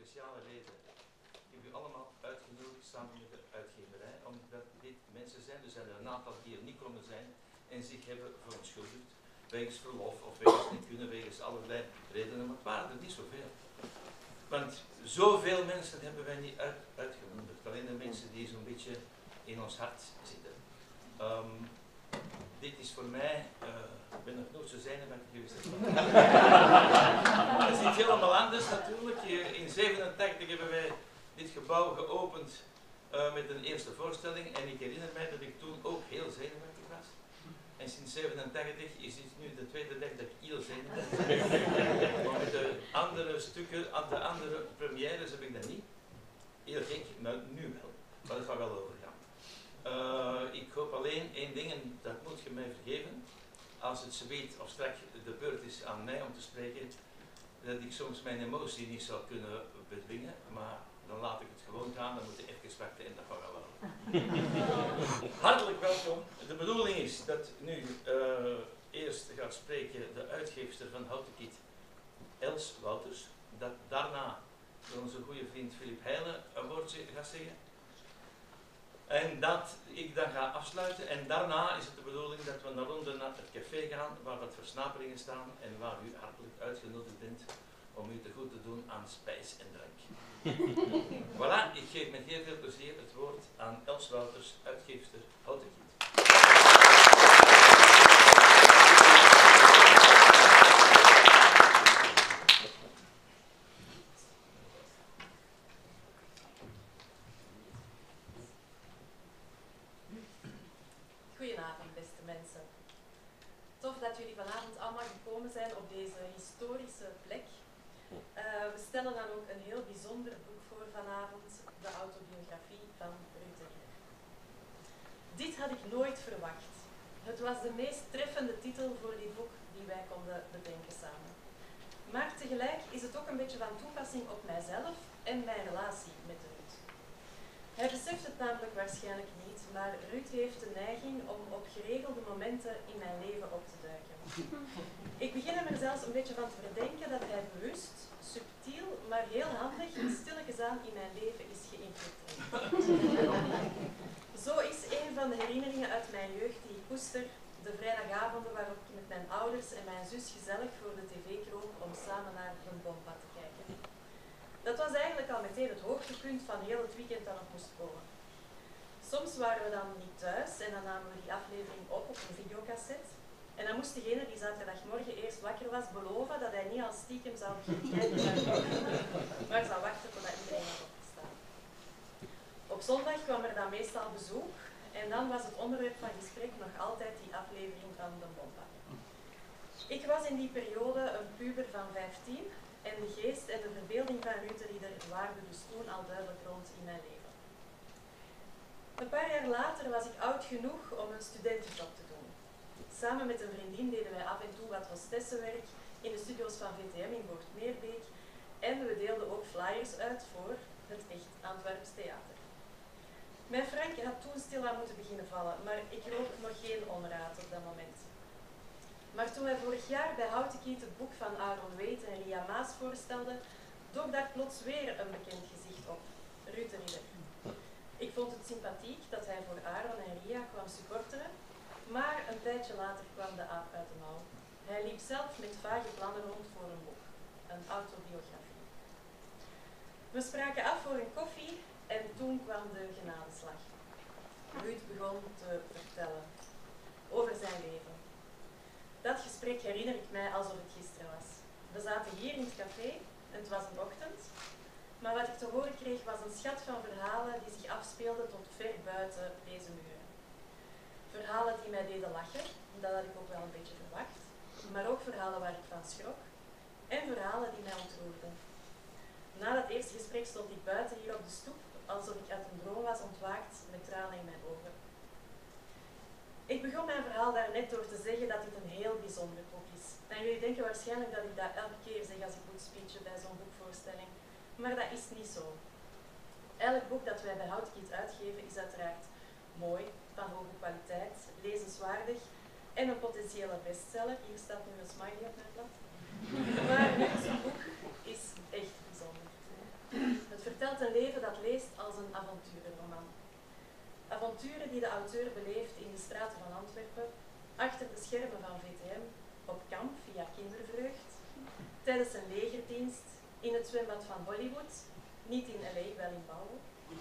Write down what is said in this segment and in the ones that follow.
speciale reden. Ik heb u allemaal uitgenodigd samen met de uitgeverij, omdat dit mensen zijn, er zijn er een aantal die er niet konden zijn en zich hebben verontschuldigd, wegens verlof of wegens niet kunnen, wegens allerlei redenen, maar het waren er niet zoveel. Want zoveel mensen hebben wij niet uitgenodigd, alleen de mensen die zo'n beetje in ons hart zitten. Dit is voor mij, ik ben nog nooit zo zenuwachtig geweest. Dat is iets helemaal anders natuurlijk. In 1987 hebben wij dit gebouw geopend met een eerste voorstelling en ik herinner mij dat ik toen ook heel zenuwachtig was. En sinds 1987 is het nu de tweede dag dat ik heel zenuwachtig ben. Maar met de andere stukken, de andere premières heb ik dat niet. Heel gek, maar nu wel. Maar dat gaat wel overgaan. Ik hoop alleen één ding, en dat moet je mij vergeven. Als het zoiets of straks de beurt is aan mij om te spreken, dat ik soms mijn emotie niet zou kunnen bedwingen, maar dan laat ik het gewoon gaan, dan moet je even wachten en dat gaat wel over. Hartelijk welkom. De bedoeling is dat nu eerst gaat spreken de uitgeefster van Houten Kiet, Els Wouters, dat daarna onze goede vriend Filip Heijlen een woordje gaat zeggen. En dat ik dan ga afsluiten en daarna is het de bedoeling dat we naar ronde naar het café gaan waar wat versnaperingen staan en waar u hartelijk uitgenodigd bent om u te goed te doen aan spijs en drank. Voilà, ik geef met heel veel plezier het woord aan Els Wouters, uitgeefster Houten Kiet. Goedenavond, beste mensen. Tof dat jullie vanavond allemaal gekomen zijn op deze historische plek. We stellen dan ook een heel bijzonder boek voor vanavond, de autobiografie van Ruud de Ridder. Dit had ik nooit verwacht. Het was de meest treffende titel voor dit boek die wij konden bedenken samen. Maar tegelijk is het ook een beetje van toepassing op mijzelf en mijn relatie met Ruud. Hij beseft het namelijk waarschijnlijk niet, maar Ruud heeft de neiging om op geregelde momenten in mijn leven op te duiken. Ik begin hem er zelfs een beetje van te verdenken dat hij bewust, subtiel, maar heel handig, stilletjes aan in mijn leven is geïnfiltreerd. Zo is een van de herinneringen uit mijn jeugd die ik koester, de vrijdagavonden waarop ik met mijn ouders en mijn zus gezellig voor de tv kroop om samen naar de Bompa te kijken. Dat was eigenlijk al meteen het hoogtepunt van heel het weekend dat nog moest komen. Soms waren we dan niet thuis en dan namen we die aflevering op een videocassette. En dan moest degene die zaterdagmorgen eerst wakker was beloven dat hij niet al stiekem zou beginnen kijken, maar zou wachten totdat iedereen had opgestaan. Op zondag kwam er dan meestal bezoek en dan was het onderwerp van gesprek nog altijd die aflevering van de Bompa. Ik was in die periode een puber van 15 en de geest en de verbeelding van Ruud de Ridder waren dus toen al duidelijk rond in mijn leven. Een paar jaar later was ik oud genoeg om een studentenjob te doen. Samen met een vriendin deden wij af en toe wat hostessenwerk in de studio's van VTM in Boortmeerbeek en we deelden ook flyers uit voor het Echt Antwerps Theater. Mijn Frank had toen stilaan moeten beginnen vallen, maar ik rook nog geen onraad op dat moment. Maar toen wij vorig jaar bij Houten Kiet het boek van Aaron Weet en Ria Maas voorstelden, dook daar plots weer een bekend gezicht op, Ruud de Ridder. Ik vond het sympathiek dat hij voor Aaron en Ria kwam supporteren, maar een tijdje later kwam de aap uit de mouw. Hij liep zelf met vage plannen rond voor een boek, een autobiografie. We spraken af voor een koffie en toen kwam de genadeslag. Ruud begon te vertellen over zijn leven. Dat gesprek herinner ik mij alsof het gisteren was. We zaten hier in het café, en het was een ochtend, maar wat ik te horen kreeg was een schat van verhalen die zich afspeelden tot ver buiten deze muren. Verhalen die mij deden lachen, dat had ik ook wel een beetje verwacht, maar ook verhalen waar ik van schrok, en verhalen die mij ontroerden. Na dat eerste gesprek stond ik buiten hier op de stoep, alsof ik uit een droom was ontwaakt met tranen in mijn ogen. Ik begon mijn verhaal daarnet door te zeggen dat dit een heel bijzonder boek is. En jullie denken waarschijnlijk dat ik dat elke keer zeg als ik moet speechen bij zo'n boekvoorstelling. Maar dat is niet zo. Elk boek dat wij bij Houten Kiet uitgeven is uiteraard mooi, van hoge kwaliteit, lezenswaardig en een potentiële bestseller. Hier staat nu een smiley op mijn blad. Maar zo'n boek is echt bijzonder. Het vertelt een leven dat leest als een avonturenroman. Avonturen die de auteur beleeft in de straten van Antwerpen, achter de schermen van VTM, op kamp via kindervreugd, tijdens een legerdienst, in het zwembad van Hollywood, niet in LA, wel in Pauw.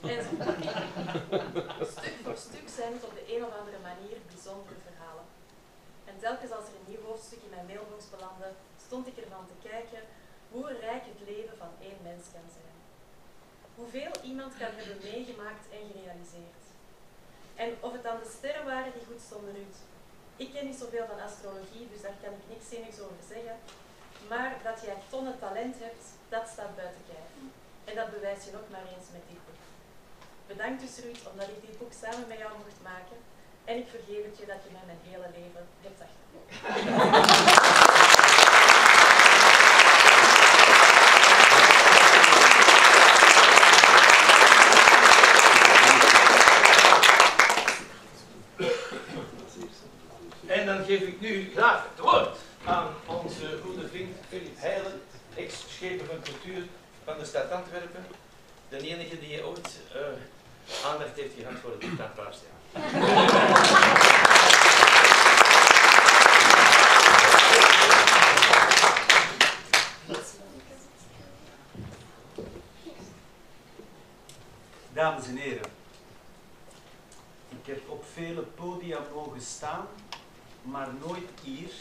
Stuk voor stuk zijn het op de een of andere manier bijzondere verhalen. En telkens als er een nieuw hoofdstuk in mijn mailbox belandde, stond ik ervan te kijken hoe rijk het leven van één mens kan zijn. Hoeveel iemand kan hebben meegemaakt en gerealiseerd. En of het dan de sterren waren die goed stonden uit. Ik ken niet zoveel van astrologie, dus daar kan ik niks zinnigs over zeggen. Maar dat jij tonnen talent hebt, dat staat buiten kijf. En dat bewijs je nog maar eens met dit boek. Bedankt dus Ruud, omdat ik dit boek samen met jou mocht maken. En ik vergeef het je dat je mij mijn hele leven hebt achtervolgd. En dan geef ik nu graag het woord aan onze goede vriend Philip Heijlen, ex-schepen van cultuur van de stad Antwerpen. De enige die ooit aandacht heeft gehad voor het dictaatpaarstheater. Dames en heren, ik heb op vele podia mogen staan, maar nooit hier.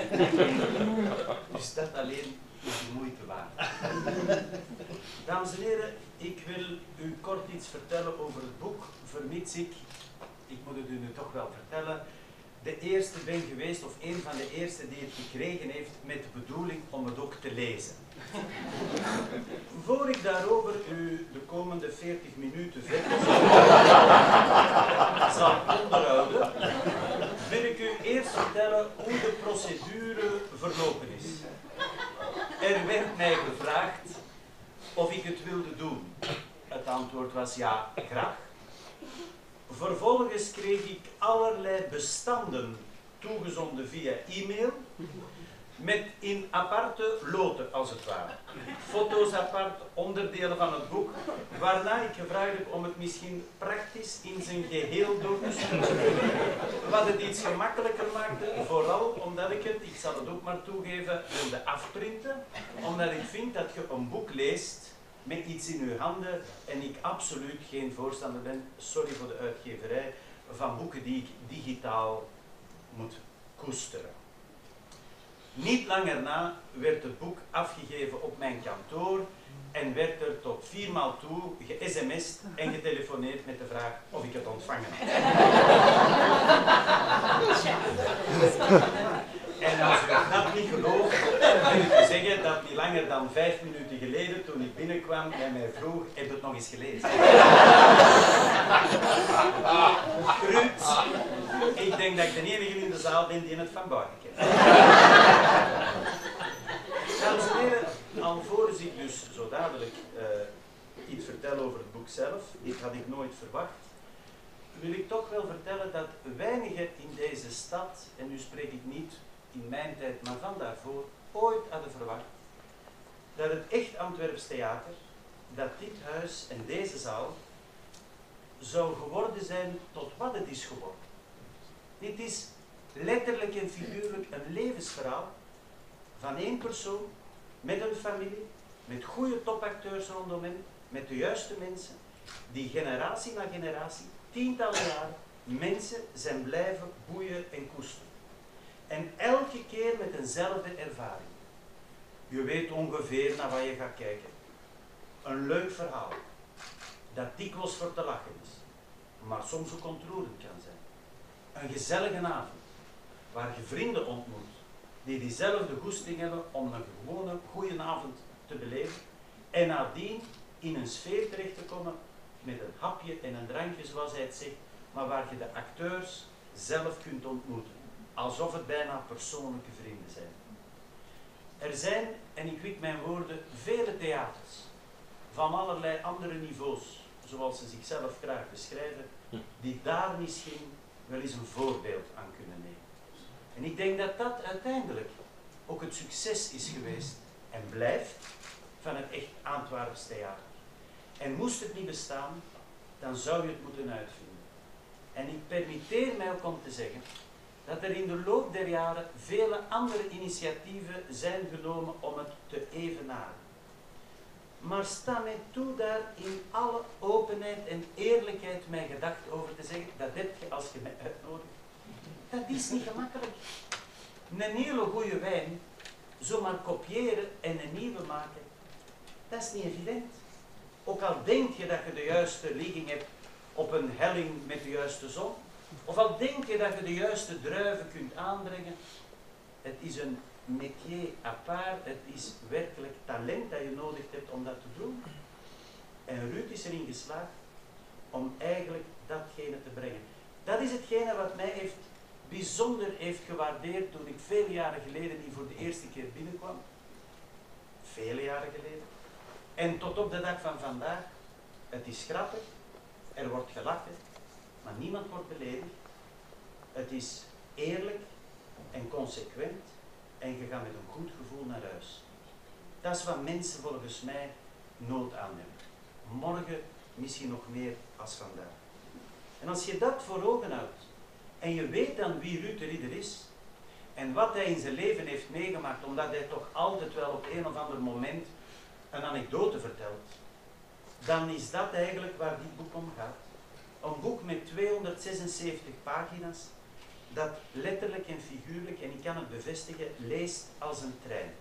Dus dat alleen is de moeite waard. Dames en heren, ik wil u kort iets vertellen over het boek, vermits ik moet het u nu toch wel vertellen, de eerste ben geweest, of een van de eerste die het gekregen heeft met de bedoeling om het ook te lezen. Voor ik daarover u de komende 40 minuten verder zal onderhouden, wil ik u eerst vertellen hoe de procedure verlopen is. Er werd mij gevraagd of ik het wilde doen. Het antwoord was ja, graag. Vervolgens kreeg ik allerlei bestanden toegezonden via e-mail, met in aparte loten als het ware. Foto's apart, onderdelen van het boek, waarna ik gevraagd heb om het misschien praktisch in zijn geheel door te sturen. Wat het iets gemakkelijker maakte, vooral omdat ik het, ik zal het ook maar toegeven, wilde afprinten, omdat ik vind dat je een boek leest met iets in uw handen en ik absoluut geen voorstander ben, sorry voor de uitgeverij, van boeken die ik digitaal moet koesteren. Niet langer na werd het boek afgegeven op mijn kantoor en werd er tot 4 maal toe ge-sms'd en getelefoneerd met de vraag of ik het ontvangen had. En als u dat niet gelooft, wil ik u zeggen dat niet langer dan 5 minuten geleden, toen ik binnenkwam, bij mij vroeg, heb je het nog eens gelezen? Ruud, ik denk dat ik de enige in de zaal ben die het van buiten kent. Dames en heren, alvorens ik dus zo dadelijk iets vertel over het boek zelf, dit had ik nooit verwacht, wil ik toch wel vertellen dat weinigen in deze stad, en nu spreek ik niet in mijn tijd, maar van daarvoor, ooit hadden verwacht dat het echt Antwerps theater, dat dit huis en deze zaal, zou geworden zijn tot wat het is geworden. Dit is letterlijk en figuurlijk een levensverhaal van één persoon, met een familie, met goede topacteurs rondom hen, met de juiste mensen, die generatie na generatie, tientallen jaren, mensen zijn blijven boeien en koesteren. En elke keer met eenzelfde ervaring. Je weet ongeveer naar wat je gaat kijken. Een leuk verhaal, dat dikwijls voor te lachen is, maar soms ook ontroerend kan zijn. Een gezellige avond, waar je vrienden ontmoet, die diezelfde goesting hebben om een gewone goede avond te beleven en nadien in een sfeer terecht te komen met een hapje en een drankje, zoals hij het zegt, maar waar je de acteurs zelf kunt ontmoeten, alsof het bijna persoonlijke vrienden zijn. Er zijn, en ik wik mijn woorden, vele theaters van allerlei andere niveaus, zoals ze zichzelf graag beschrijven, die daar misschien wel eens een voorbeeld aan kunnen nemen. En ik denk dat dat uiteindelijk ook het succes is geweest en blijft van het echt Antwerps theater. En moest het niet bestaan, dan zou je het moeten uitvinden. En ik permitteer mij ook om te zeggen dat er in de loop der jaren vele andere initiatieven zijn genomen om het te evenaren. Maar sta mij toe daar in alle openheid en eerlijkheid mijn gedacht over te zeggen, dat heb je als je mij uitnodigt. Dat is niet gemakkelijk. Een hele goede wijn zomaar kopiëren en een nieuwe maken, dat is niet evident. Ook al denk je dat je de juiste ligging hebt op een helling met de juiste zon, of al denk je dat je de juiste druiven kunt aanbrengen, het is een métier à part, het is werkelijk talent dat je nodig hebt om dat te doen. En Ruud is erin geslaagd om eigenlijk datgene te brengen. Dat is hetgene wat mij bijzonder heeft gewaardeerd toen ik vele jaren geleden hier voor de eerste keer binnenkwam. Vele jaren geleden. En tot op de dag van vandaag, het is grappig, er wordt gelachen, maar niemand wordt beledigd. Het is eerlijk en consequent en je gaat met een goed gevoel naar huis. Dat is wat mensen volgens mij nood aan hebben. Morgen misschien nog meer als vandaag. En als je dat voor ogen houdt en je weet dan wie Ruud de Ridder is en wat hij in zijn leven heeft meegemaakt, omdat hij toch altijd wel op een of ander moment een anekdote vertelt, dan is dat eigenlijk waar dit boek om gaat. Een boek met 276 pagina's, dat letterlijk en figuurlijk, en ik kan het bevestigen, leest als een trein.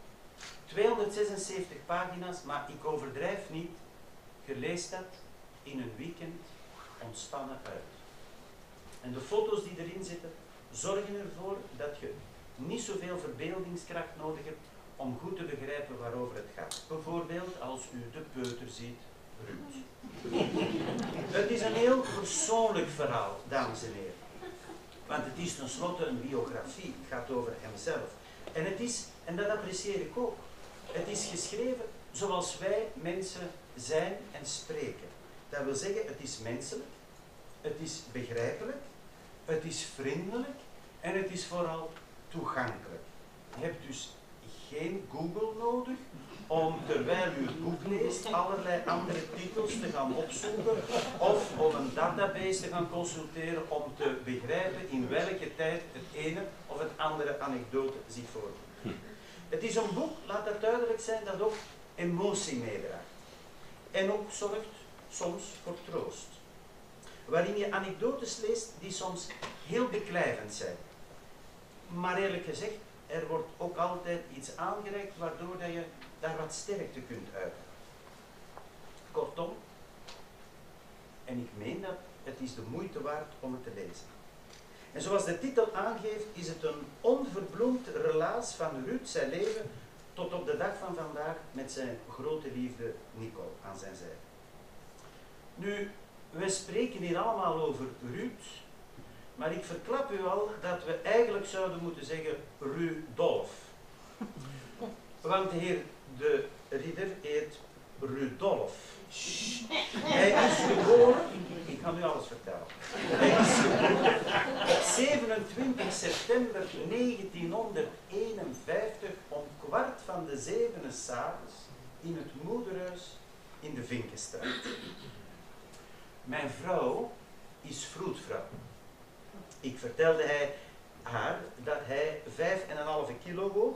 276 pagina's, maar ik overdrijf niet, je leest dat in een weekend ontspannen uit. En de foto's die erin zitten, zorgen ervoor dat je niet zoveel verbeeldingskracht nodig hebt om goed te begrijpen waarover het gaat. Bijvoorbeeld als u de peuter ziet, Ruud. Het is een heel persoonlijk verhaal, dames en heren. Want het is tenslotte een biografie, het gaat over hemzelf. En het is, en dat apprecieer ik ook, het is geschreven zoals wij mensen zijn en spreken. Dat wil zeggen, het is menselijk, het is begrijpelijk, het is vriendelijk en het is vooral toegankelijk. Je hebt dus geen Google nodig om, terwijl u het boek leest, allerlei andere titels te gaan opzoeken of om een database te gaan consulteren om te begrijpen in welke tijd het ene of het andere anekdote zich voordoet. Het is een boek, laat dat duidelijk zijn, dat ook emotie meedraagt. En ook zorgt soms voor troost. Waarin je anekdotes leest die soms heel beklijvend zijn. Maar eerlijk gezegd, er wordt ook altijd iets aangereikt waardoor dat je daar wat sterkte kunt uiten. Kortom, en ik meen dat, het is de moeite waard om het te lezen. En zoals de titel aangeeft, is het een onverbloemd relaas van Ruud zijn leven tot op de dag van vandaag met zijn grote liefde Nicole aan zijn zijde. Nu, we spreken hier allemaal over Ruud, maar ik verklap u al dat we eigenlijk zouden moeten zeggen Rudolf. Want de heer de Ridder heet Rudolf. Hij is geboren, ik ga nu alles vertellen. Hij is geboren op 27 september 1951 om 6:15 s'avonds in het moederhuis in de Vinkenstraat. Mijn vrouw is vroedvrouw. Ik vertelde haar dat hij 5,5 kilo woog.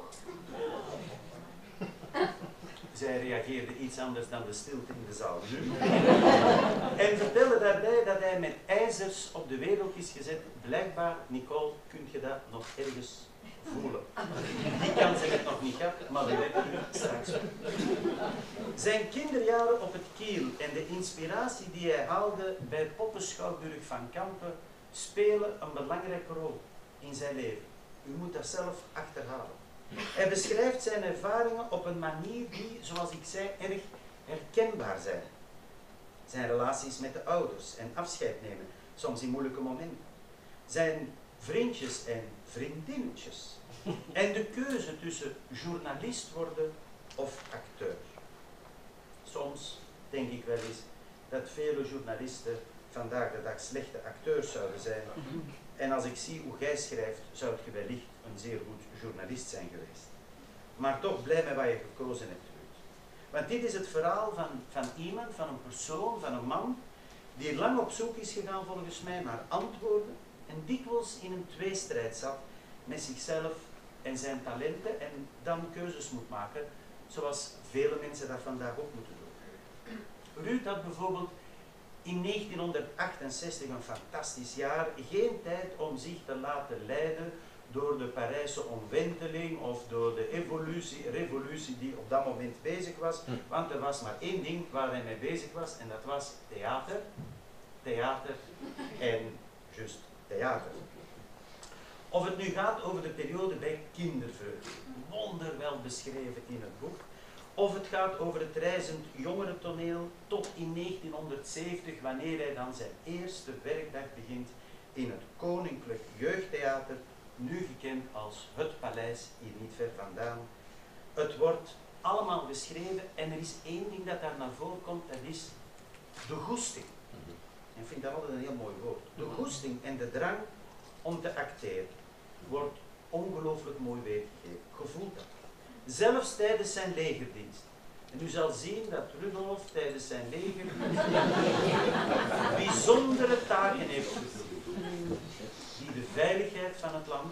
Zij reageerde iets anders dan de stilte in de zaal nu. En vertelde daarbij dat hij met ijzers op de wereld is gezet. Blijkbaar, Nicole, kun je dat nog ergens voelen. Die kans heb ik nog niet gehad, maar dat weet u straks. Zijn kinderjaren op het Kiel en de inspiratie die hij haalde bij Poppenschouwburg van Kampen spelen een belangrijke rol in zijn leven. U moet dat zelf achterhalen. Hij beschrijft zijn ervaringen op een manier die, zoals ik zei, erg herkenbaar zijn. Zijn relaties met de ouders en afscheid nemen, soms in moeilijke momenten. Zijn vriendjes en vriendinnetjes. En de keuze tussen journalist worden of acteur. Soms denk ik wel eens dat vele journalisten vandaag de dag slechte acteurs zouden zijn. En als ik zie hoe jij schrijft, zou je wellicht een zeer goed journalist zijn geweest. Maar toch blij met wat je gekozen hebt, Ruud. Want dit is het verhaal van iemand, van een persoon, van een man, die lang op zoek is gegaan volgens mij naar antwoorden en dikwijls in een tweestrijd zat met zichzelf en zijn talenten en dan keuzes moet maken, zoals vele mensen dat vandaag ook moeten doen. Ruud had bijvoorbeeld in 1968, een fantastisch jaar, geen tijd om zich te laten leiden door de Parijse omwenteling of door de revolutie die op dat moment bezig was. Want er was maar één ding waar hij mee bezig was en dat was theater, theater en juist theater. Of het nu gaat over de periode bij Kindervreugde, wonderwel beschreven in het boek. Of het gaat over het reizend jongerentoneel tot in 1970, wanneer hij dan zijn eerste werkdag begint in het Koninklijk Jeugdtheater, nu gekend als Het Paleis, hier niet ver vandaan. Het wordt allemaal beschreven en er is één ding dat daar naar voren komt, dat is de goesting. En ik vind dat altijd een heel mooi woord. De goesting en de drang om te acteren wordt ongelooflijk mooi weergegeven. Gevoeld dat. Zelfs tijdens zijn legerdienst. En u zal zien dat Rudolf tijdens zijn legerdienst bijzondere taken heeft vervuld. Die de veiligheid van het land,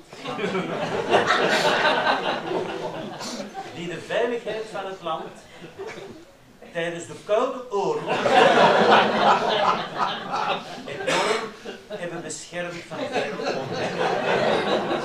tijdens de Koude Oorlog enorm hebben beschermd van veel onrecht.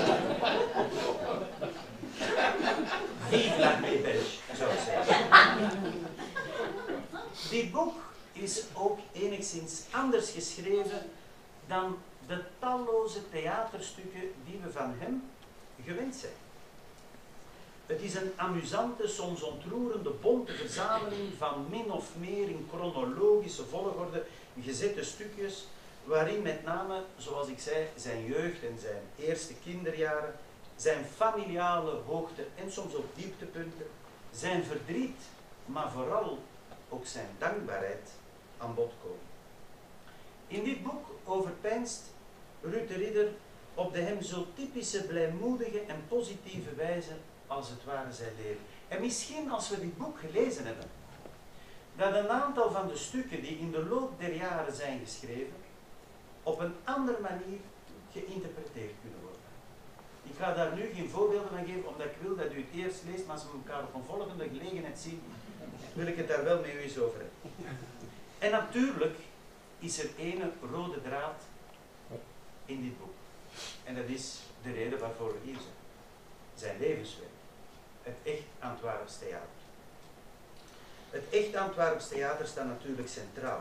Vive l'armée belge, zou ik zeggen. Dit boek is ook enigszins anders geschreven dan de talloze theaterstukken die we van hem gewend zijn. Het is een amusante, soms ontroerende, bonte verzameling van min of meer in chronologische volgorde gezette stukjes, waarin met name, zoals ik zei, zijn jeugd en zijn eerste kinderjaren, zijn familiale hoogte en soms ook dieptepunten, zijn verdriet, maar vooral ook zijn dankbaarheid aan bod komen. In dit boek overpeinst Ruud de Ridder op de hem zo typische blijmoedige en positieve wijze als het ware zijn leven. En misschien als we dit boek gelezen hebben, dat een aantal van de stukken die in de loop der jaren zijn geschreven, op een andere manier geïnterpreteerd kunnen worden. Ik ga daar nu geen voorbeelden van geven, omdat ik wil dat u het eerst leest, maar als we elkaar op een volgende gelegenheid zien, wil ik het daar wel met u eens over hebben. En natuurlijk is er ene rode draad in dit boek. En dat is de reden waarvoor we hier zijn. Zijn levenswerk. Het echt Antwerps theater. Het echt Antwerps theater staat natuurlijk centraal.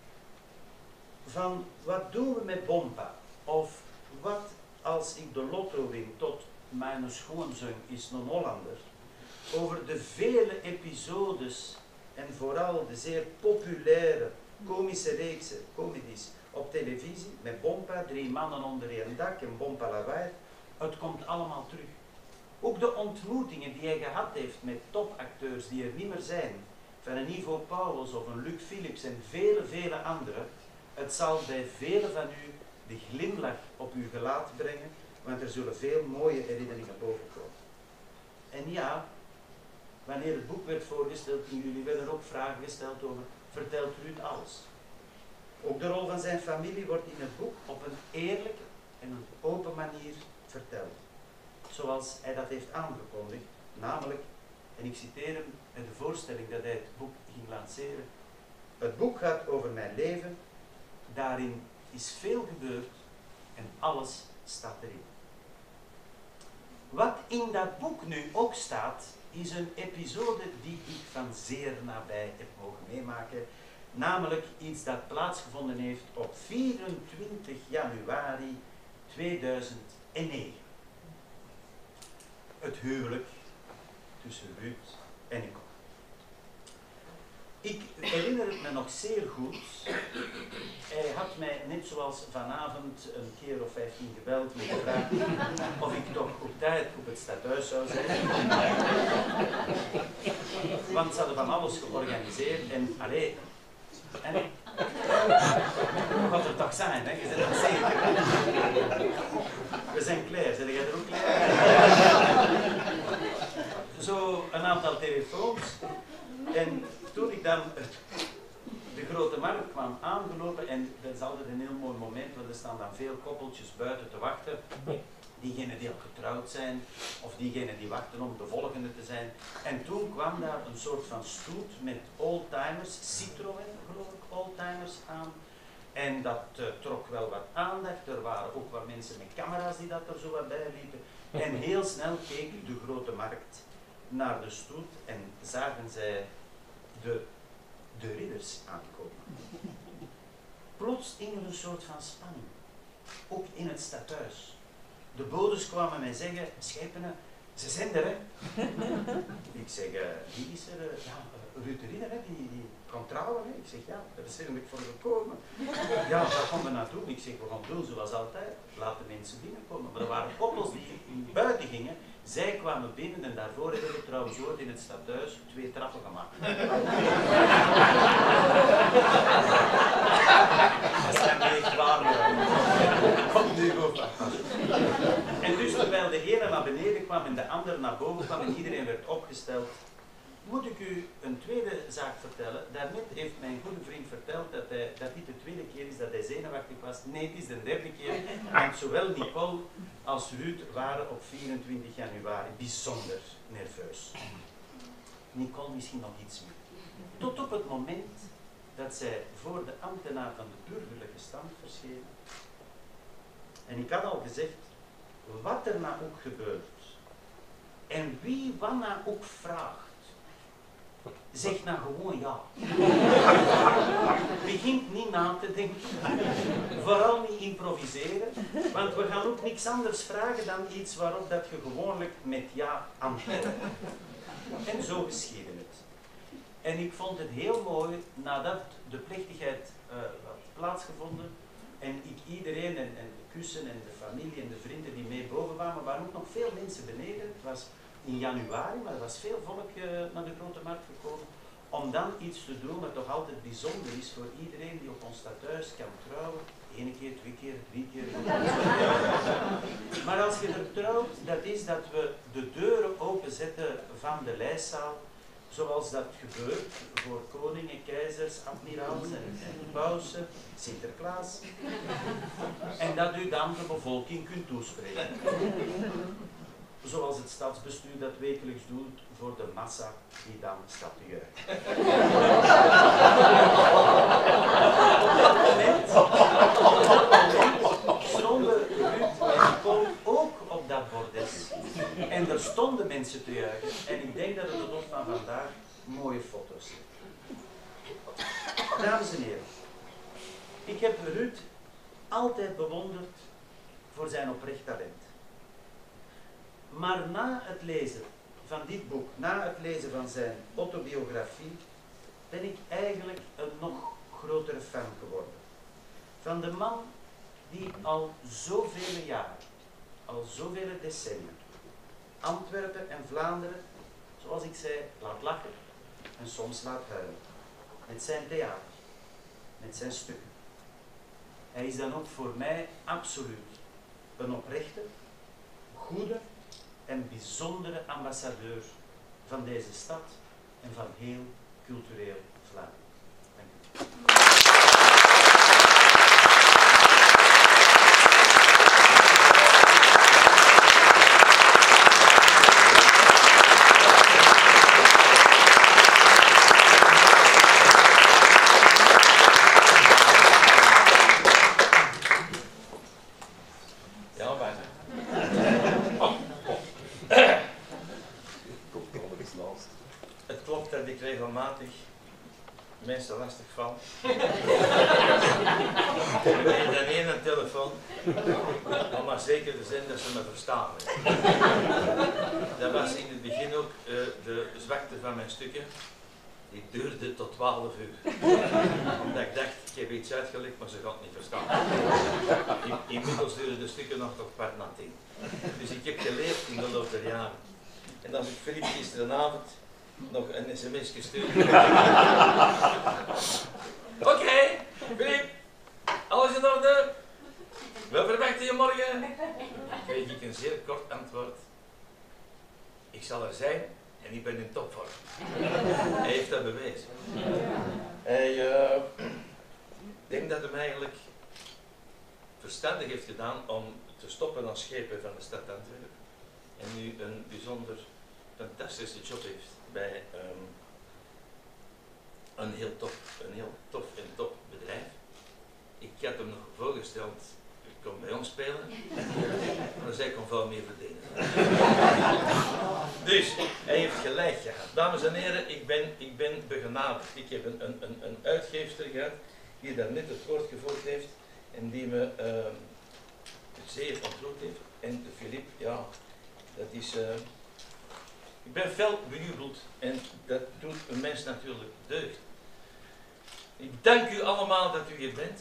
Van wat doen we met Bompa? Of wat als ik de lotto win tot mijn schoonzoon is een Hollander? Over de vele episodes en vooral de zeer populaire komische reeksen, comedies op televisie, met Bompa, 3 mannen onder één dak en Bompa lawaai. Het komt allemaal terug. Ook de ontmoetingen die hij gehad heeft met topacteurs die er niet meer zijn, van een Ivo Paulus of een Luc Philips en vele anderen, het zal bij velen van u de glimlach op uw gelaat brengen, want er zullen veel mooie herinneringen bovenkomen. En ja, wanneer het boek werd voorgesteld, en jullie werden er ook vragen gesteld over, vertelt Ruud alles. Ook de rol van zijn familie wordt in het boek op een eerlijke en een open manier verteld. Zoals hij dat heeft aangekondigd, namelijk, en ik citeer hem uit de voorstelling dat hij het boek ging lanceren. Het boek gaat over mijn leven, daarin is veel gebeurd en alles staat erin. Wat in dat boek nu ook staat, is een episode die ik van zeer nabij heb mogen meemaken. Namelijk iets dat plaatsgevonden heeft op 24 januari 2009. Het huwelijk tussen Ruud en ik. Ik herinner het me nog zeer goed. Hij had mij net zoals vanavond een keer of 15 gebeld met de vraag of ik toch op tijd op het stadhuis zou zijn. Want ze hadden van alles georganiseerd en allee. En wat er toch zijn, hè? Je zit er zeker. We zijn klaar, zijn jij er ook klaar? Zo een aantal telefoons. En toen ik dan de Grote Markt kwam aangelopen, en dat is altijd een heel mooi moment, want er staan dan veel koppeltjes buiten te wachten. Diegenen die al getrouwd zijn, of diegenen die wachten om de volgende te zijn. En toen kwam daar een soort van stoet met oldtimers, Citroën geloof ik, oldtimers aan. En dat trok wel wat aandacht. Er waren ook wat mensen met camera's die dat er zo wat bij liepen. En heel snel keek de Grote Markt naar de stoet en zagen zij de ridders aankomen. Plots ging er een soort van spanning, ook in het stadhuis. De bodes kwamen mij zeggen, Schepenen, ze zijn er, hè? Ik zeg, wie is er? Ja, Ruud de Ridder, hè? Die kan trouwen, hè? Ik zeg, ja, daar zijn we voor gekomen. Ja, waar gaan we naartoe? Ik zeg, we gaan doen zoals altijd, laat de mensen binnenkomen. Maar er waren koppels die buiten gingen, zij kwamen binnen en daarvoor hebben we trouwens ooit in het stadhuis 2 trappen gemaakt. Dat zijn echt waar. Kom nu op. En dus terwijl de ene naar beneden kwam en de ander naar boven kwam en iedereen werd opgesteld, moet ik u een tweede zaak vertellen. Daarnet heeft mijn goede vriend verteld dat dit de tweede keer is dat hij zenuwachtig was. Nee, het is de derde keer. Want zowel Nicole als Ruud waren op 24 januari bijzonder nerveus. Nicole misschien nog iets meer. Tot op het moment dat zij voor de ambtenaar van de burgerlijke stand verschenen. En ik had al gezegd, wat er nou ook gebeurt en wie wat nou ook vraagt, zeg nou gewoon ja. Begint niet na te denken, vooral niet improviseren, want we gaan ook niks anders vragen dan iets waarop dat je gewoonlijk met ja antwoordt. En zo geschiedde het. En ik vond het heel mooi, nadat de plechtigheid had plaatsgevonden, en ik iedereen, en de kussen en de familie en de vrienden die mee boven waren, waren ook nog veel mensen beneden. Het was in januari, maar er was veel volk naar de Grote Markt gekomen, om dan iets te doen wat toch altijd bijzonder is voor iedereen die op ons stadhuis kan trouwen. 1 keer, 2 keer, 3 keer. Maar als je er trouwt, dat is dat we de deuren openzetten van de lijstzaal, zoals dat gebeurt voor koningen, keizers, admiraals en pausen, Sinterklaas. En dat u dan de bevolking kunt toespreken. Zoals het stadsbestuur dat wekelijks doet voor de massa die dan staat te juichen. Op dat moment stonden Ruud en Nicole ook op dat bordes. En er stonden mensen te juichen. En ik denk dat het tot op van vandaag mooie foto's zijn. Dames en heren, ik heb Ruud altijd bewonderd voor zijn oprecht talent. Maar na het lezen van dit boek, na het lezen van zijn autobiografie, ben ik eigenlijk een nog grotere fan geworden. Van de man die al zoveel jaren, al zoveel decennia, Antwerpen en Vlaanderen, zoals ik zei, laat lachen en soms laat huilen. Met zijn theater, met zijn stukken. Hij is dan ook voor mij absoluut een oprechte, goede en bijzondere ambassadeur van deze stad en van heel cultureel Vlaanderen. Dank u. Het klopt dat ik regelmatig mensen lastig val. En dan één een telefoon, om maar zeker te zijn dat ze me verstaan. Dat was in het begin ook de zwakte van mijn stukken. Die duurde tot 12 uur. Omdat ik dacht, ik heb iets uitgelegd, maar ze gaan het niet verstaan. Inmiddels duren de stukken nog tot 10:15. Dus ik heb geleerd in de loop der jaren. En als ik Filip gisteravond nog een sms gestuurd. Oké, Filip, alles in orde? We verwachten je morgen. Dan kreeg ik een zeer kort antwoord. Ik zal er zijn En ik ben in topvorm. Hij heeft dat bewezen. Ik denk dat hem eigenlijk verstandig heeft gedaan om te stoppen als schepen van de stad Antwerpen. En nu een bijzonder fantastische job heeft bij een heel tof en top bedrijf. Ik had hem nog voorgesteld, kom bij ons spelen, maar zij kon veel meer verdienen. Dus, hij heeft gelijk gehad. Dames en heren, ik ben begenadigd. Ik heb een uitgeefster gehad, die daar net het woord gevoerd heeft en die me zeer ontroerd heeft. En Philippe, ja, dat is... ik ben fel bejubeld en dat doet een mens natuurlijk deugd. Ik dank u allemaal dat u hier bent.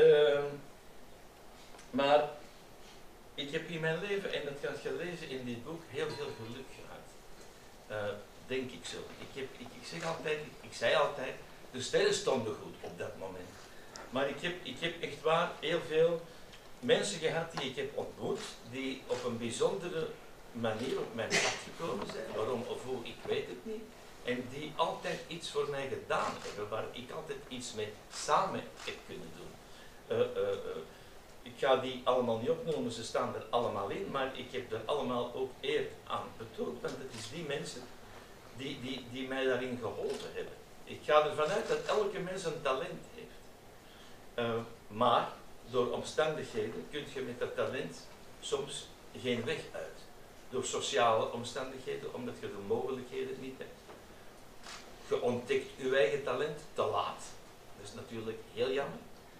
Maar ik heb in mijn leven, en dat gaat gelezen in dit boek, heel veel geluk gehad. Denk ik zo. Ik zei altijd, de sterren stonden goed op dat moment. Maar ik heb echt waar heel veel mensen gehad die ik heb ontmoet, die op een bijzondere manier op mijn pad gekomen zijn. Waarom of hoe, ik weet het niet. En die altijd iets voor mij gedaan hebben, waar ik altijd iets mee samen heb kunnen doen. Ik ga die allemaal niet opnoemen, ze staan er allemaal in, maar ik heb er allemaal ook eer aan betoond, want het is die mensen die mij daarin geholpen hebben. Ik ga ervan uit dat elke mens een talent heeft. Maar door omstandigheden kun je met dat talent soms geen weg uit. Door sociale omstandigheden, omdat je de mogelijkheden niet hebt. Je ontdekt je eigen talent te laat. Dat is natuurlijk heel jammer.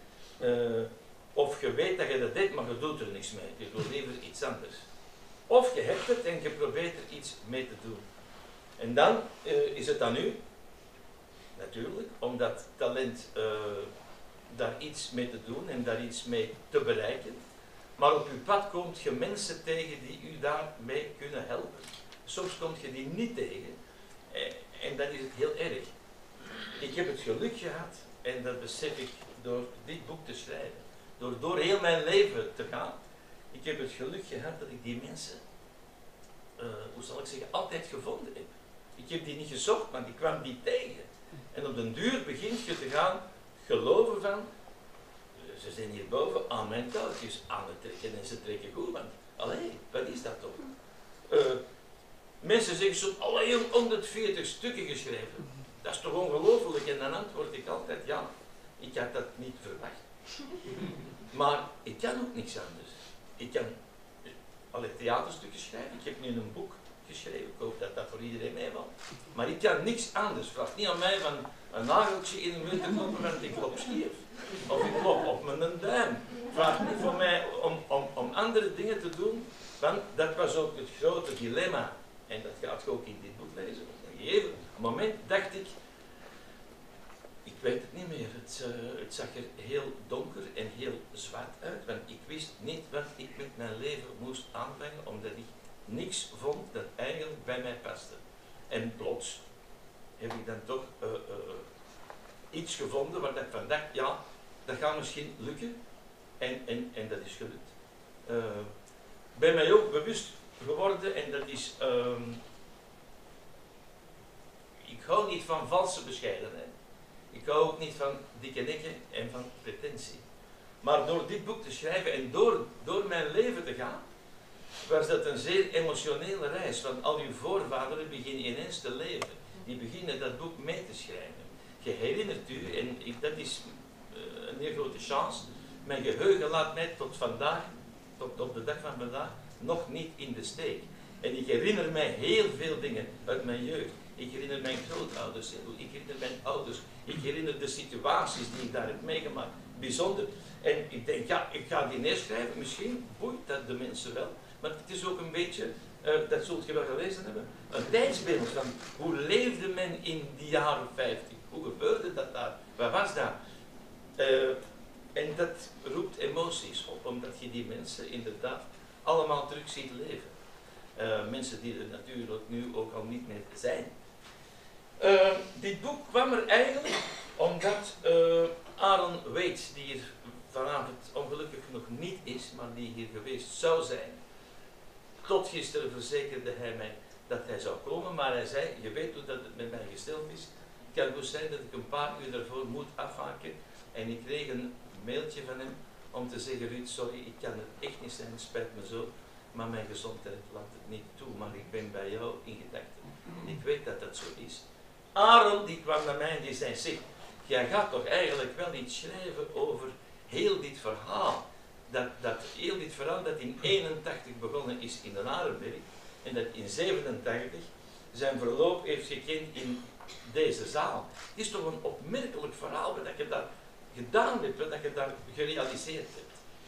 Of je weet dat je dat deed, maar je doet er niks mee. Je doet liever iets anders. Of je hebt het en je probeert er iets mee te doen. En dan is het aan u, natuurlijk, om dat talent daar iets mee te doen en daar iets mee te bereiken. Maar op uw pad komt je mensen tegen die u daarmee kunnen helpen. Soms komt je die niet tegen en dan is het heel erg. Ik heb het geluk gehad, en dat besef ik door dit boek te schrijven, door heel mijn leven te gaan. Ik heb het geluk gehad dat ik die mensen, hoe zal ik zeggen, altijd gevonden heb. Ik heb die niet gezocht, maar die kwam die tegen. En op den duur begint je te gaan geloven van, ze zijn hierboven aan mijn touwtjes aan het trekken en ze trekken goed, want, allee, wat is dat toch? Mensen zeggen zo, allee, 140 stukken geschreven. Dat is toch ongelooflijk? En dan antwoord ik altijd, ja, ik had dat niet verwacht. Maar ik kan ook niks anders. Ik kan theaterstukken schrijven. Ik heb nu een boek geschreven. Ik hoop dat dat voor iedereen meevalt. Maar ik kan niks anders. Vraag niet aan mij van een nageltje in een muur te kloppen, want ik klop schief. Of ik klop op mijn duim. Vraag niet van mij om andere dingen te doen. Want dat was ook het grote dilemma. En dat gaat je ook in dit boek lezen. Op een gegeven moment dacht ik, ik weet het niet meer, het zag er heel donker en heel zwart uit, want ik wist niet wat ik met mijn leven moest aanvangen, omdat ik niks vond dat eigenlijk bij mij paste. En plots heb ik dan toch iets gevonden waar ik van dacht, ja, dat gaat misschien lukken, en dat is gelukt. Bij mij ook bewust geworden, en dat is, ik hou niet van valse bescheidenheid. Ik hou ook niet van dikke nekken en van pretentie. Maar door dit boek te schrijven en door mijn leven te gaan, was dat een zeer emotionele reis. Want al uw voorvaderen beginnen ineens te leven. Die beginnen dat boek mee te schrijven. Je herinnert u, en dat is een heel grote chance, mijn geheugen laat mij tot vandaag, tot op de dag van vandaag, nog niet in de steek. En ik herinner mij heel veel dingen uit mijn jeugd. Ik herinner mijn grootouders, ik herinner mijn ouders, ik herinner de situaties die ik daar heb meegemaakt. Bijzonder. En ik denk, ja, ik ga die neerschrijven, misschien boeit dat de mensen wel. Maar het is ook een beetje, dat zult je wel gelezen hebben, een tijdsbeeld van hoe leefde men in die jaren 50. Hoe gebeurde dat daar? Wat was dat? En dat roept emoties op, omdat je die mensen inderdaad allemaal terug ziet leven. Mensen die er natuurlijk nu ook al niet meer zijn. Dit boek kwam er eigenlijk omdat Aaron Waits, die hier vanavond ongelukkig nog niet is, maar die hier geweest zou zijn, tot gisteren verzekerde hij mij dat hij zou komen, maar hij zei, je weet hoe dat het met mij gesteld is. Het kan goed zijn dat ik een paar uur daarvoor moet afhaken. En ik kreeg een mailtje van hem om te zeggen, Ruud, sorry, ik kan het echt niet zijn, het spijt me zo, maar mijn gezondheid laat het niet toe, maar ik ben bij jou in gedachten. En ik weet dat dat zo is. Aaron, die kwam naar mij en die zei, zeg, jij gaat toch eigenlijk wel iets schrijven over heel dit verhaal. Heel dit verhaal dat in 81 begonnen is in de Arenberg en dat in 87 zijn verloop heeft gekend in deze zaal. Het is toch een opmerkelijk verhaal wat je daar gedaan hebt, wat je daar gerealiseerd hebt.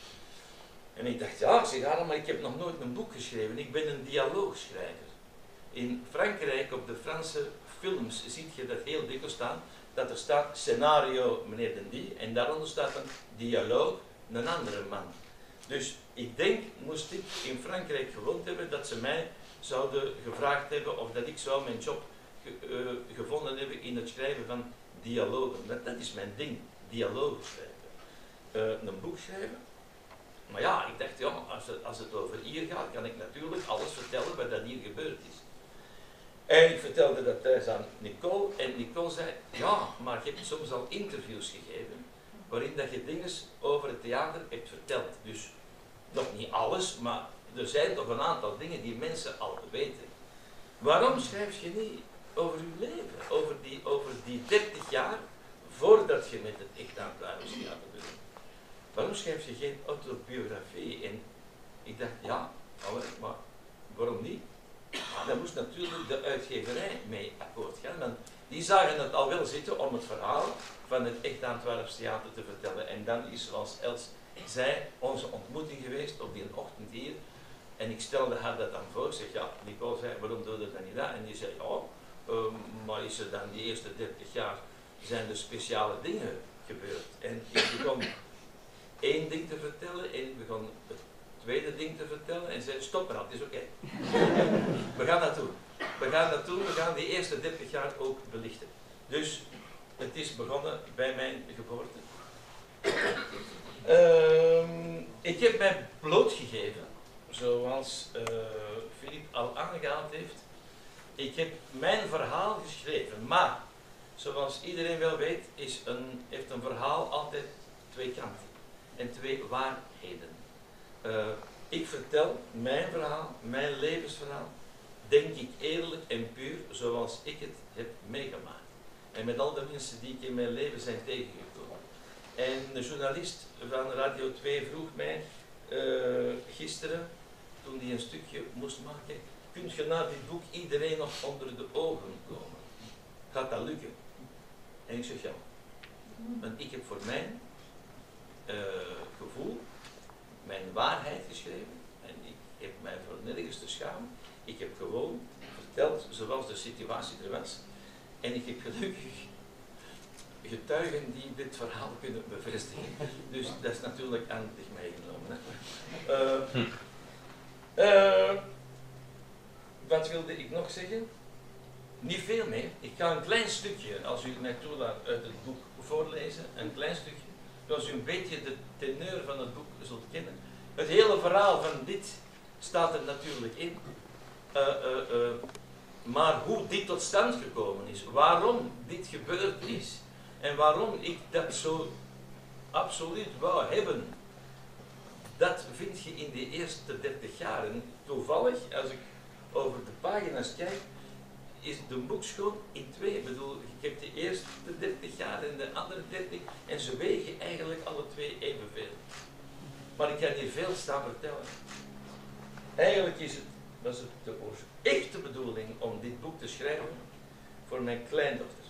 En ik dacht, ja, ik zeg, Aaron, maar ik heb nog nooit een boek geschreven. Ik ben een dialoogschrijver. In Frankrijk, op de Franse films, zie je dat heel dikwijls staan, dat er staat scenario meneer Den Die en daaronder staat een dialoog, een andere man. Dus ik denk, moest ik in Frankrijk gewoond hebben, dat ze mij zouden gevraagd hebben of dat ik zou mijn job gevonden hebben in het schrijven van dialogen. Dat is mijn ding, dialogen schrijven. Een boek schrijven. Maar ja, ik dacht, ja, als het over hier gaat, kan ik natuurlijk alles vertellen wat dat hier gebeurd is. En ik vertelde dat thuis aan Nicole en Nicole zei, ja, maar je hebt soms al interviews gegeven waarin dat je dingen over het theater hebt verteld. Dus nog niet alles, maar er zijn toch een aantal dingen die mensen al weten. Waarom schrijf je niet over je leven, over die 30 jaar voordat je met het echt aanklaaringstheater begint? Waarom schrijf je geen autobiografie? En ik dacht, ja, maar waarom niet? Maar dan moest natuurlijk de uitgeverij mee akkoord gaan, want die zagen het al wel zitten om het verhaal van het echt Antwerps theater te vertellen. En dan is, zoals Els zei, onze ontmoeting geweest op die ochtend hier. En ik stelde haar dat dan voor. Ik zeg, ja, Nicole zei, waarom doe je dat niet dat? En die zei, ja, maar is er dan die eerste 30 jaar, zijn er speciale dingen gebeurd. En ik begon één ding te vertellen en ik begon het tweede ding te vertellen en zei, stop maar, het is oké. We gaan dat doen. We gaan die eerste 30 jaar ook belichten. Dus het is begonnen bij mijn geboorte. Ik heb mij blootgegeven, zoals Philippe al aangehaald heeft. Ik heb mijn verhaal geschreven, maar zoals iedereen wel weet, heeft een verhaal altijd twee kanten en twee waarheden. Ik vertel mijn verhaal, mijn levensverhaal, denk ik eerlijk en puur zoals ik het heb meegemaakt. En met al de mensen die ik in mijn leven zijn tegengekomen. En de journalist van Radio 2 vroeg mij gisteren, toen hij een stukje moest maken, kunt je na dit boek iedereen nog onder de ogen komen? Gaat dat lukken? En ik zeg ja. Want ik heb voor mijn gevoel mijn waarheid geschreven en ik heb mij voor nergens te schamen. Ik heb gewoon verteld zoals de situatie er was. En ik heb gelukkig getuigen die dit verhaal kunnen bevestigen. Dus dat is natuurlijk aandacht meegenomen. Wat wilde ik nog zeggen? Niet veel meer. Ik ga een klein stukje, als u het mij toelaat, uit het boek voorlezen. Een klein stukje. Zoals u een beetje de teneur van het boek zult kennen. Het hele verhaal van dit staat er natuurlijk in. Maar hoe dit tot stand gekomen is, waarom dit gebeurd is en waarom ik dat zo absoluut wou hebben, dat vind je in de eerste 30 jaar. En toevallig, als ik over de pagina's kijk, is de boek gewoon in twee. Ik bedoel, ik heb de eerste 30 jaar en de andere 30 en ze wegen eigenlijk alle twee evenveel. Maar ik kan hier veel staan vertellen. Eigenlijk was het de echte bedoeling om dit boek te schrijven voor mijn kleindochter,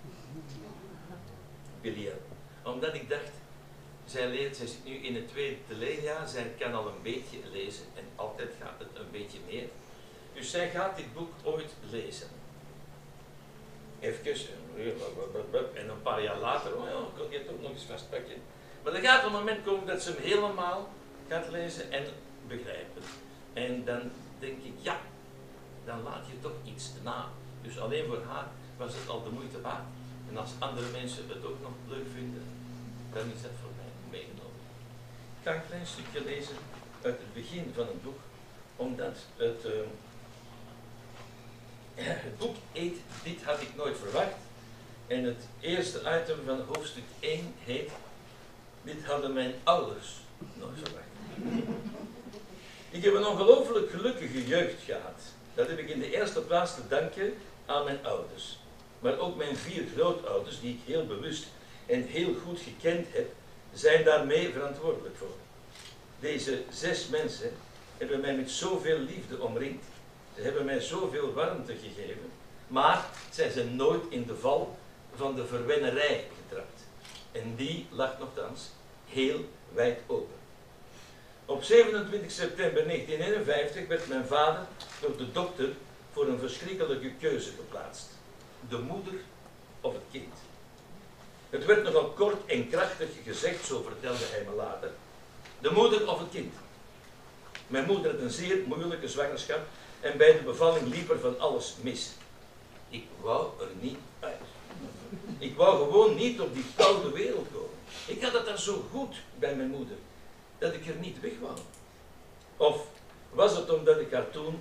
Biliel. Omdat ik dacht, zij zit nu in het tweede leerjaar, zij kan al een beetje lezen en altijd gaat het een beetje meer. Dus zij gaat dit boek ooit lezen. Even, en een paar jaar later, oh ja, ik kan het ook nog eens vastpakken. Maar er gaat een moment komen dat ze hem helemaal gaat lezen en begrijpen. En dan denk ik, ja, dan laat je toch iets na. Dus alleen voor haar was het al de moeite waard. En als andere mensen het ook nog leuk vinden, dan is dat voor mij meegenomen. Ik ga een klein stukje lezen uit het begin van het boek, omdat het Het boek heet Dit had ik nooit verwacht. En het eerste item van hoofdstuk 1 heet Dit hadden mijn ouders nooit verwacht. Ik heb een ongelooflijk gelukkige jeugd gehad. Dat heb ik in de eerste plaats te danken aan mijn ouders. Maar ook mijn 4 grootouders, die ik heel bewust en heel goed gekend heb, zijn daarmee verantwoordelijk voor. Deze 6 mensen hebben mij met zoveel liefde omringd. Ze hebben mij zoveel warmte gegeven. Maar zij zijn nooit in de val van de verwennerij getrapt. En die lag nogthans heel wijd open. Op 27 september 1951 werd mijn vader door de dokter voor een verschrikkelijke keuze geplaatst. De moeder of het kind. Het werd nogal kort en krachtig gezegd, zo vertelde hij me later. De moeder of het kind. Mijn moeder had een zeer moeilijke zwangerschap en bij de bevalling liep er van alles mis. Ik wou er niet uit. Ik wou gewoon niet op die koude wereld komen. Ik had het daar zo goed bij mijn moeder, dat ik er niet weg wou. Of was het omdat ik haar toen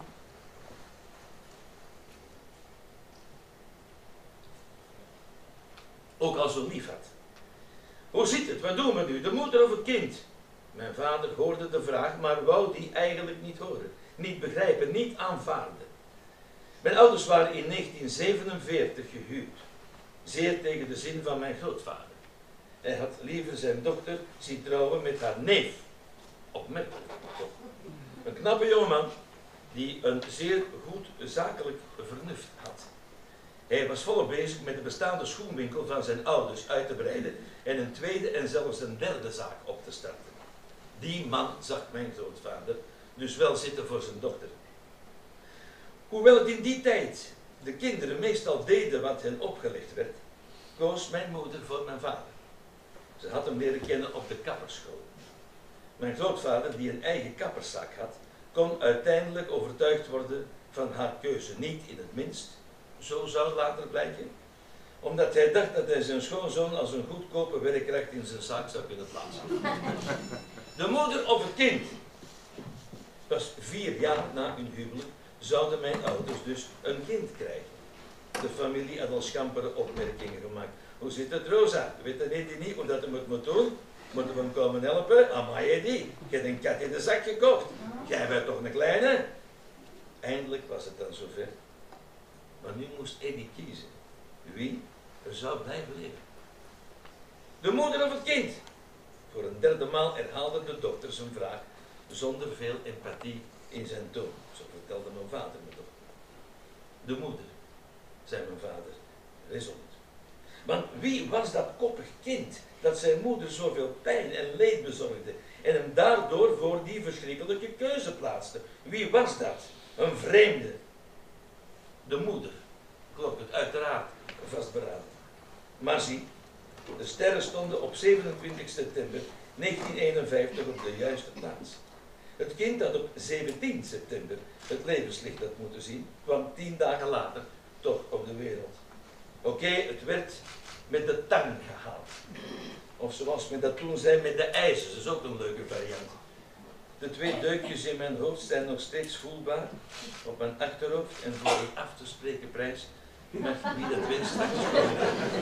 ook al zo lief had? Hoe zit het? Wat doen we nu? De moeder of het kind? Mijn vader hoorde de vraag, maar wou die eigenlijk niet horen. Niet begrijpen, niet aanvaarden. Mijn ouders waren in 1947 gehuwd. Zeer tegen de zin van mijn grootvader. Hij had liever zijn dochter zien trouwen met haar neef. Opmerkelijk. Een knappe jongeman die een zeer goed zakelijk vernuft had. Hij was volop bezig met de bestaande schoenwinkel van zijn ouders uit te breiden en een tweede en zelfs een derde zaak op te starten. Die man zag mijn grootvader dus wel zitten voor zijn dochter. Hoewel het in die tijd de kinderen meestal deden wat hen opgelegd werd, koos mijn moeder voor mijn vader. Ze had hem leren kennen op de kapperschool. Mijn grootvader, die een eigen kapperszaak had, kon uiteindelijk overtuigd worden van haar keuze. Niet in het minst, zo zou het later blijken, omdat hij dacht dat hij zijn schoonzoon als een goedkope werkkracht in zijn zaak zou kunnen plaatsen. De moeder of het kind. Pas 4 jaar na hun huwelijk zouden mijn ouders dus een kind krijgen. De familie had al schampere opmerkingen gemaakt. Hoe zit het, Rosa? Weet je niet hoe dat hem het moet doen? Moeten we hem komen helpen? Amai, die. Je hebt een kat in de zak gekocht. Jij bent toch een kleine? Eindelijk was het dan zover. Maar nu moest Eddie kiezen. Wie er zou blijven leven. De moeder of het kind? Voor een 3e maal herhaalde de dokter zijn vraag zonder veel empathie in zijn toon. Zo vertelde mijn vader me toch. De moeder, zei mijn vader, resoluut. Want wie was dat koppig kind dat zijn moeder zoveel pijn en leed bezorgde en hem daardoor voor die verschrikkelijke keuze plaatste? Wie was dat? Een vreemde. De moeder, klonk het uiteraard vastberaden. Maar zie, de sterren stonden op 27 september 1951 op de juiste plaats. Het kind dat op 17 september het levenslicht had moeten zien, kwam 10 dagen later toch op de wereld. Oké, het werd met de tang gehaald. Of zoals men dat toen zei, met de ijzer. Dat is ook een leuke variant. De 2 deukjes in mijn hoofd zijn nog steeds voelbaar op mijn achterhoofd en voor een af te spreken prijs mag wie dat wenst straks komen.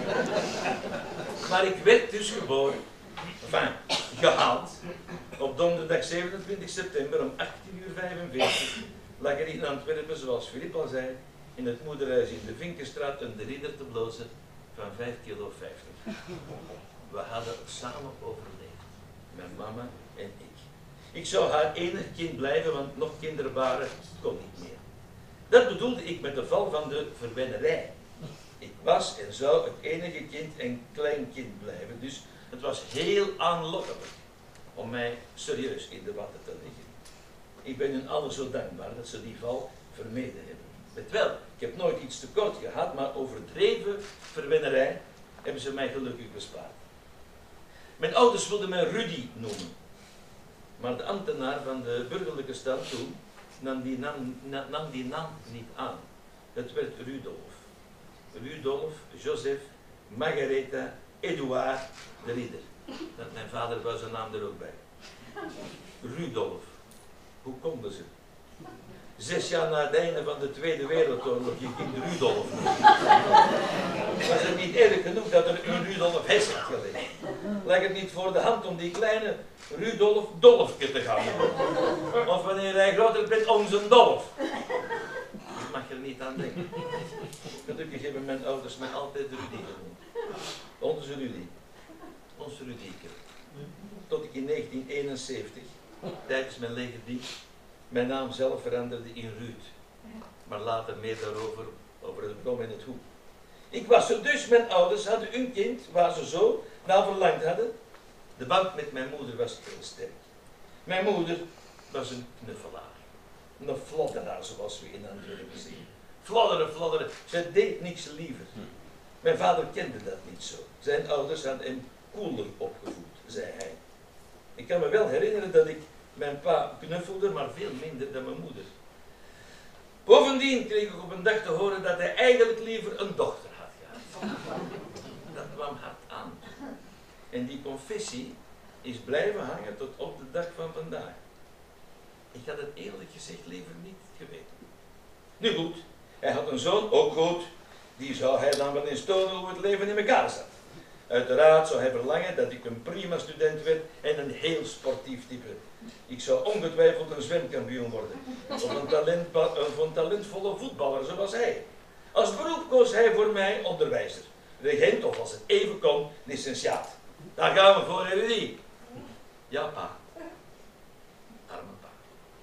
Maar ik werd dus geboren, enfin, gehaald, op donderdag 27 september om 18:45 lag er in Antwerpen, zoals Filip al zei, in het moederhuis in de Vinkenstraat een ridder te blozen van 5,50 kilo. We hadden het samen overleefd, mijn mama en ik. Ik zou haar enig kind blijven, want nog kinderen waren kon niet meer. Dat bedoelde ik met de val van de verwennerij. Ik was en zou het enige kind en kleinkind blijven, dus het was heel aanlokkelijk om mij serieus in de watten te leggen. Ik ben hun allen zo dankbaar dat ze die val vermeden hebben. Weet wel, ik heb nooit iets tekort gehad, maar overdreven verwennerij hebben ze mij gelukkig bespaard. Mijn ouders wilden mij Rudy noemen, maar de ambtenaar van de burgerlijke stand toen nam die naam niet aan. Het werd Rudolf. Rudolf, Joseph, Margaretha, Eduard de Ridder. Dat mijn vader wou zijn naam er ook bij. Rudolf. Hoe konden ze? 6 jaar na het einde van de Tweede Wereldoorlog, je kind Rudolf. Was het niet erg genoeg dat er een Rudolf Hess had gelegen? Lag het niet voor de hand om die kleine Rudolf Dolfke te gaan noemen? Of wanneer hij groter bent, onze Dolf. Ik mag er niet aan denken. Gelukkig hebben mijn ouders mij altijd Rudy genoemd. Onze Rudy. Onze Rudieke. Tot ik in 1971, tijdens mijn legerdienst, mijn naam zelf veranderde in Ruud. Maar later meer daarover, over het waarom en het hoe. Ik was er dus, mijn ouders hadden een kind waar ze zo naar verlangd hadden. De band met mijn moeder was heel sterk. Mijn moeder was een knuffelaar. Een flodderaar, zoals we in Antwerpen zeggen. Flodderen, flodderen. Zij deed niks liever. Mijn vader kende dat niet zo. Zijn ouders hadden hem koeler opgevoed, zei hij. Ik kan me wel herinneren dat ik mijn pa knuffelde, maar veel minder dan mijn moeder. Bovendien kreeg ik op een dag te horen dat hij eigenlijk liever een dochter had gehad. Dat kwam hard aan. En die confessie is blijven hangen tot op de dag van vandaag. Ik had het eerlijk gezegd liever niet geweten. Nu goed, hij had een zoon, ook goed. Die zou hij dan wel eens tonen hoe het leven in elkaar zat. Uiteraard zou hij verlangen dat ik een prima student werd en een heel sportief type. Ik zou ongetwijfeld een zwemkampioen worden. Of een talentvolle voetballer zoals hij. Als beroep koos hij voor mij onderwijzer. Regent of als het even kon, licentiaat. Daar gaan we voor, Rudy. Ja, pa. Arme pa.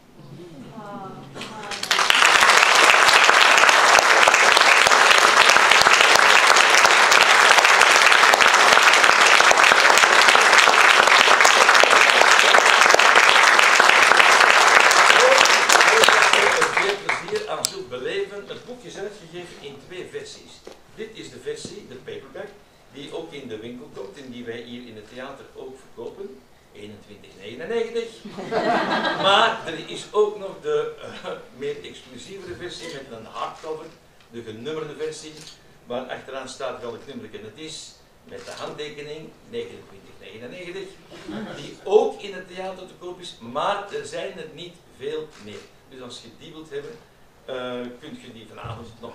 Aan zoek beleven. Het boek is uitgegeven in 2 versies. Dit is de versie, de paperback, die ook in de winkel komt en die wij hier in het theater ook verkopen. 21,99. Maar er is ook nog de meer exclusievere versie met een hardcover, de genummerde versie, waar achteraan staat welk nummer het is, met de handtekening 29,99, die ook in het theater te koop is, maar er zijn er niet veel meer. Dus als je die wilt hebben, kunt je die vanavond nog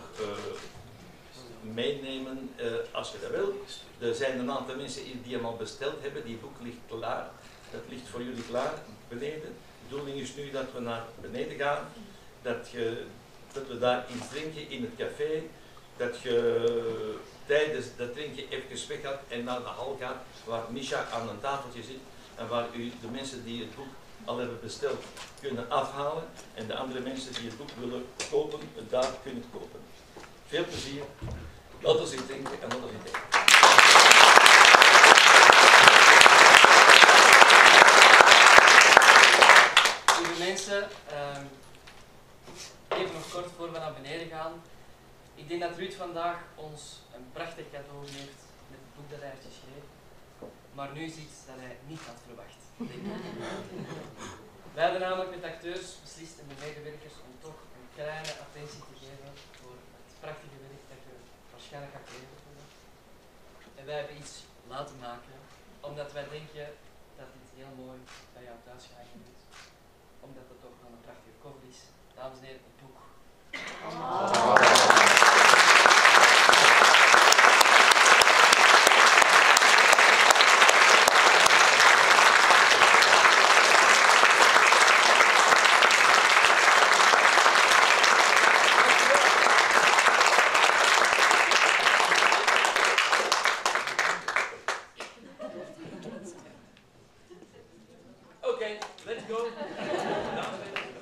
meenemen als je dat wil. Er zijn een aantal mensen die hem al besteld hebben, die boek ligt klaar. Dat ligt voor jullie klaar, beneden. De bedoeling is nu dat we naar beneden gaan, dat we daar iets drinken in het café, dat je tijdens dat drinken even weg gaat en naar de hal gaat, waar Misha aan een tafeltje zit en waar u de mensen die het boek al hebben besteld kunnen afhalen en de andere mensen die het boek willen kopen, het daar kunnen kopen. Veel plezier, laten we zich drinken en laten we zich denken. Lieve mensen, even nog kort voor we naar beneden gaan. Ik denk dat Ruud vandaag ons een prachtig cadeau heeft met het boek dat hij heeft geschreven. Maar nu is iets dat hij niet had verwacht. Wij hebben namelijk met acteurs beslist en de medewerkers om toch een kleine attentie te geven voor het prachtige werk dat je waarschijnlijk gaat leveren. En wij hebben iets laten maken, omdat wij denken dat dit heel mooi bij jou thuis gehangen is. Omdat het toch wel een prachtige cover is. Dames en heren, het boek. Okay, let's go.